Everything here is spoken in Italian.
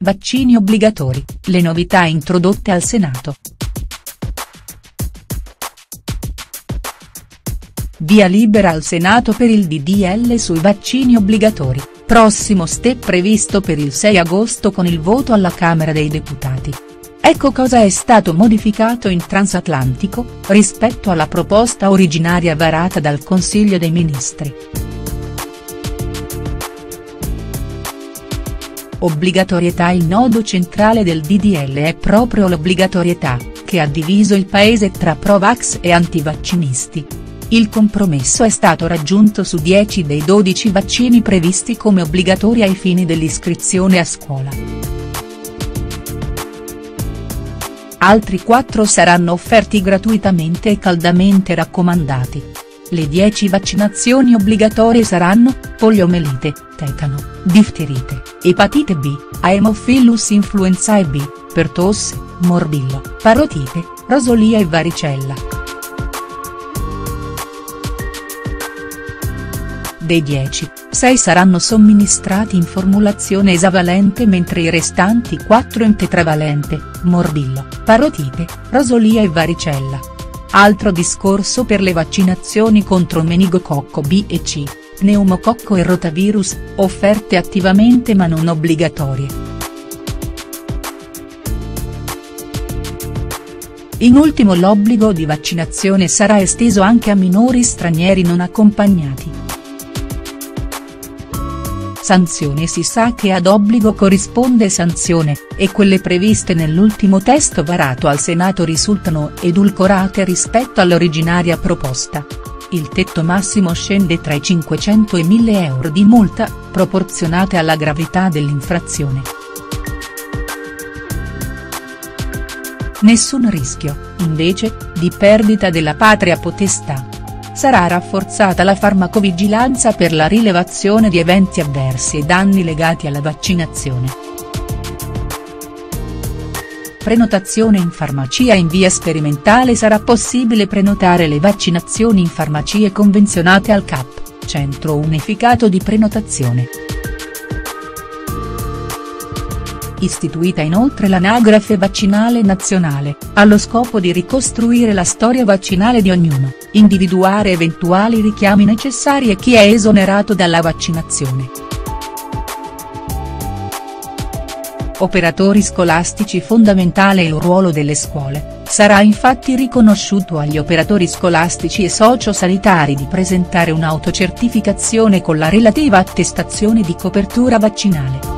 Vaccini obbligatori, le novità introdotte al Senato. Via libera al Senato per il DDL sui vaccini obbligatori, prossimo step previsto per il 6 agosto con il voto alla Camera dei Deputati. Ecco cosa è stato modificato in transatlantico, rispetto alla proposta originaria varata dal Consiglio dei Ministri. Obbligatorietà. Il nodo centrale del DDL è proprio l'obbligatorietà, che ha diviso il paese tra pro-vax e antivaccinisti. Il compromesso è stato raggiunto su 10 dei 12 vaccini previsti come obbligatori ai fini dell'iscrizione a scuola. Altri 4 saranno offerti gratuitamente e caldamente raccomandati. Le 10 vaccinazioni obbligatorie saranno: poliomelite, tetano, difterite, epatite B, Haemophilus influenzae B, pertosse, morbillo, parotite, rosolia e varicella. Dei 10, 6 saranno somministrati in formulazione esavalente mentre i restanti 4 in tetravalente, morbillo, parotite, rosolia e varicella. Altro discorso per le vaccinazioni contro meningococco B e C, pneumococco e rotavirus, offerte attivamente ma non obbligatorie. In ultimo l'obbligo di vaccinazione sarà esteso anche a minori stranieri non accompagnati. Sanzione. Si sa che ad obbligo corrisponde sanzione, e quelle previste nell'ultimo testo varato al Senato risultano edulcorate rispetto all'originaria proposta. Il tetto massimo scende tra i 500 e 1000 euro di multa, proporzionate alla gravità dell'infrazione. Nessun rischio, invece, di perdita della patria potestà. Sarà rafforzata la farmacovigilanza per la rilevazione di eventi avversi e danni legati alla vaccinazione. Prenotazione in farmacia. In via sperimentale sarà possibile prenotare le vaccinazioni in farmacie convenzionate al CAP, Centro Unificato di Prenotazione. Istituita inoltre l'Anagrafe Vaccinale Nazionale, allo scopo di ricostruire la storia vaccinale di ognuno, individuare eventuali richiami necessari e chi è esonerato dalla vaccinazione. Operatori scolastici. Fondamentale il ruolo delle scuole, sarà infatti riconosciuto agli operatori scolastici e sociosanitari di presentare un'autocertificazione con la relativa attestazione di copertura vaccinale.